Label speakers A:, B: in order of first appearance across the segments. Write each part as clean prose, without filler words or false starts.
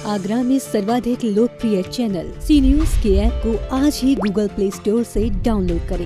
A: आगरा में सर्वाधिक लोकप्रिय चैनल सी न्यूज के ऐप को आज ही गूगल प्ले स्टोर से डाउनलोड करें।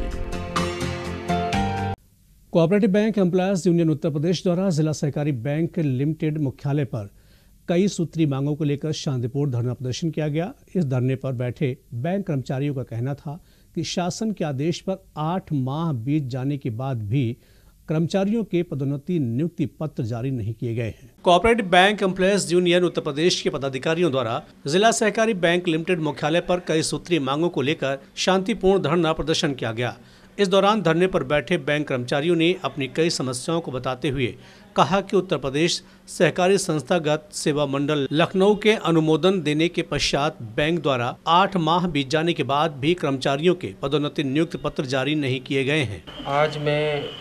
B: Cooperative bank employers union Uttar Pradesh द्वारा जिला सहकारी बैंक लिमिटेड मुख्यालय पर कई सूत्री मांगों को लेकर शांतिपूर्ण धरना प्रदर्शन किया गया। इस धरने पर बैठे बैंक कर्मचारियों का कहना था कि शासन के आदेश पर 8 माह बीत जाने के बाद भी कर्मचारियों के पदोन्नति नियुक्ति पत्र जारी नहीं किए गए हैं। Cooperative bank employers union Uttar Pradesh के पदाधिकारियों द्वारा जिला सहकारी बैंक लिमिटेड मुख्यालय पर कई सूत्री मांगों को लेकर शांतिपूर्ण धरना प्रदर्शन किया गया। इस दौरान धरने पर बैठे बैंक कर्मचारियों ने अपनी कई समस्याओं को बताते हुए कहा कि उत्तर प्रदेश सहकारी संस्थागत सेवा मंडल लखनऊ के अनुमोदन देने के पश्चात बैंक द्वारा 8 माह बीत जाने के बाद भी कर्मचारियों के पदोन्नति नियुक्ति पत्र जारी नहीं किए गए हैं।
C: आज मैं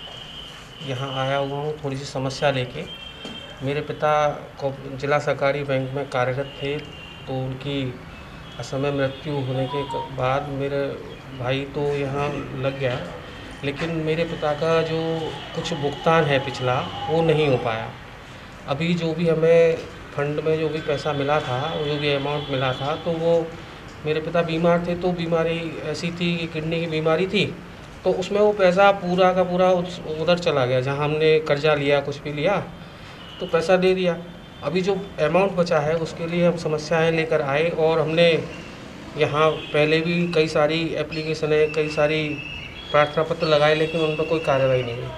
C: यहाँ आया हुआ हूँ थोड़ी सी समस्या लेके। मेरे पिता को जिला सहकारी बैंक में कार्यरत थे, तो उनकी असमय मृत्यु होने के बाद मेरे भाई तो यहाँ लग गया, लेकिन मेरे पिता का जो कुछ भुगतान है पिछला वो नहीं हो पाया। अभी जो भी हमें फंड में जो भी पैसा मिला था, जो भी अमाउंट मिला था, तो वो मेरे पिता बीमार थे, तो बीमारी ऐसी थी कि किडनी की बीमारी थी, तो उसमें वो पैसा पूरा का पूरा उधर चला गया। जहाँ हमने कर्जा लिया, कुछ भी लिया, तो पैसा दे दिया। अभी जो अमाउंट बचा है उसके लिए हम समस्याएं लेकर आए, और हमने यहाँ पहले भी कई सारी एप्लीकेशन है, कई सारी प्रार्थना पत्र लगाए, लेकिन उन पर कोई कार्रवाई नहीं हुई।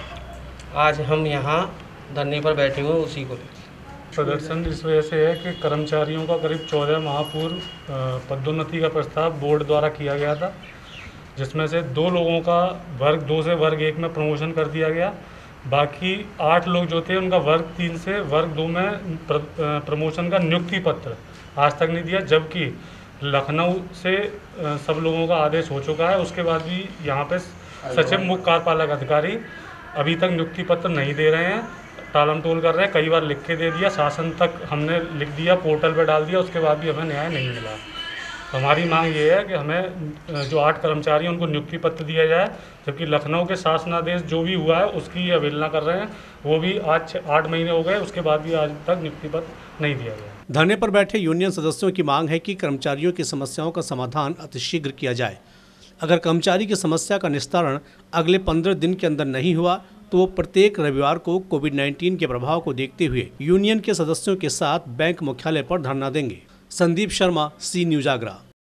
C: आज हम यहाँ धरने पर बैठे हुए उसी को
D: प्रदर्शन इस वजह से है कि कर्मचारियों का करीब 14 माह पूर्व पदोन्नति का प्रस्ताव बोर्ड द्वारा किया गया था, जिसमें से 2 लोगों का वर्ग 2 से वर्ग 1 में प्रमोशन कर दिया गया। बाकी 8 लोग जो थे उनका वर्ग 3 से वर्ग 2 में प्रमोशन का नियुक्ति पत्र आज तक नहीं दिया, जबकि लखनऊ से सब लोगों का आदेश हो चुका है। उसके बाद भी यहाँ पे सचिव मुख्य कार्यपालक अधिकारी अभी तक नियुक्ति पत्र नहीं दे रहे हैं, टालम टोल कर रहे हैं। कई बार लिख के दे दिया, शासन तक हमने लिख दिया, पोर्टल पे डाल दिया, उसके बाद भी हमें न्याय नहीं मिला। तो हमारी मांग ये है कि हमें जो 8 कर्मचारी हैं उनको नियुक्ति पत्र दिया जाए, जबकि लखनऊ के शासनादेश जो भी हुआ है उसकी अवहेलना कर रहे हैं। वो भी आज 8 महीने हो गए, उसके बाद भी आज तक नियुक्ति पत्र नहीं दिया गया।
B: धरने पर बैठे यूनियन सदस्यों की मांग है कि कर्मचारियों की समस्याओं का समाधान अतिशीघ्र किया जाए। अगर कर्मचारी की समस्या का निस्तारण अगले 15 दिन के अंदर नहीं हुआ तो वो प्रत्येक रविवार को कोविड-19 के प्रभाव को देखते हुए यूनियन के सदस्यों के साथ बैंक मुख्यालय पर धरना देंगे। Sandeep Sharma, C News Agra.